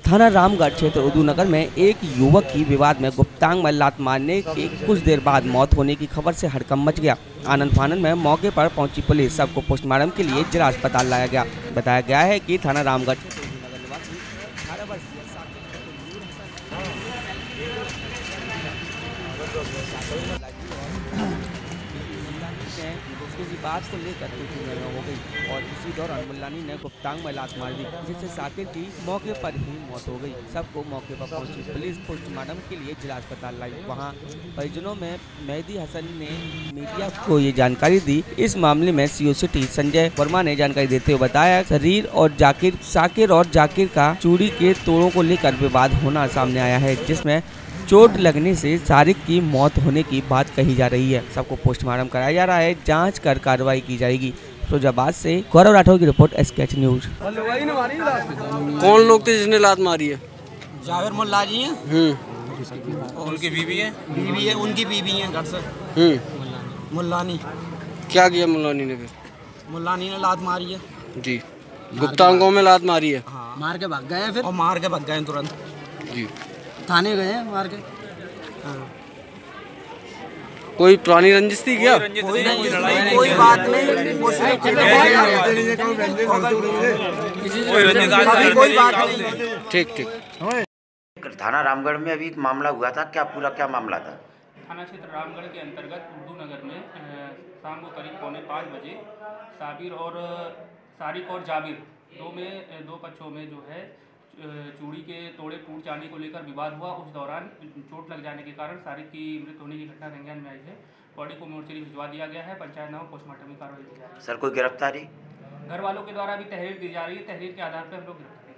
थाना रामगढ़ क्षेत्र उदूनगर में एक युवक की विवाद में गुप्तांग में लात मारने के कुछ देर बाद मौत होने की खबर से हड़कंप मच गया। आनंद फानंद में मौके पर पहुंची पुलिस सबको पोस्टमार्टम के लिए जिला अस्पताल लाया गया। बताया गया है कि थाना रामगढ़ क्षेत्र उदूनगर निवासी 18 वर्षीय किसी बात को लेकर हो गई और इसी दौरान मुल्लानी ने गुप्तांग में लात मार दी, जिससे साकिर की मौके पर ही मौत हो गई। सबको मौके पर पहुंची पुलिस पोस्टमार्टम के लिए जिला अस्पताल लाई। वहां परिजनों में मेहदी हसन ने मीडिया को ये जानकारी दी। इस मामले में सीओ सिटी संजय वर्मा ने जानकारी देते हुए बताया, साकिर और जाकिर का चूड़ी के तोड़ों को लेकर विवाद होना सामने आया है, जिसमें चोट लगने से सारिक की मौत होने की बात कही जा रही है। सबको पोस्टमार्टम कराया जा रहा है, जांच कर कार्रवाई की जाएगी। फिरोजाबाद से गौरव राठौर की रिपोर्ट, एसकेएच न्यूज। कौन लोग थे जिसने लात मारी है? जावेर मुल्ला जी हैं। उनकी बीवी है? उनकी बीवी है घर से। मुल्लानी। क्या किया मुल्लानी ने फिर? मुल्लानी ने लात मारी है जी। गुप्तांगों में लात मारी है? हाँ। मार के भाग गए फिर। और मार के भाग गए तुरंत जी। थाने गए हैं मार के। हाँ। कोई पुरानी रंजिश थी क्या? कोई बात नहीं। कोई बात नहीं। ठीक। थाना रामगढ़ में अभी एक मामला हुआ था, क्या मामला था? थाना क्षेत्र रामगढ़ के अंतर्गत उर्दूनगर में शाम को करीब 4:45 बजे सारिक और जाबिर दो पक्षों में जो है चूड़ी के तोड़े टूट जाने को लेकर विवाद हुआ। उस दौरान चोट लग जाने के कारण सारिक की मृत्यु होने की घटना संज्ञान में आई है। बॉडी को मोर्चरी भिजवा दिया गया है। पंचायतनामा पोस्टमार्टम की कार्रवाई की जा रही है। सर, कोई गिरफ्तारी? घर वालों के द्वारा भी तहरीर दी जा रही है। तहरीर के आधार पर हम लोग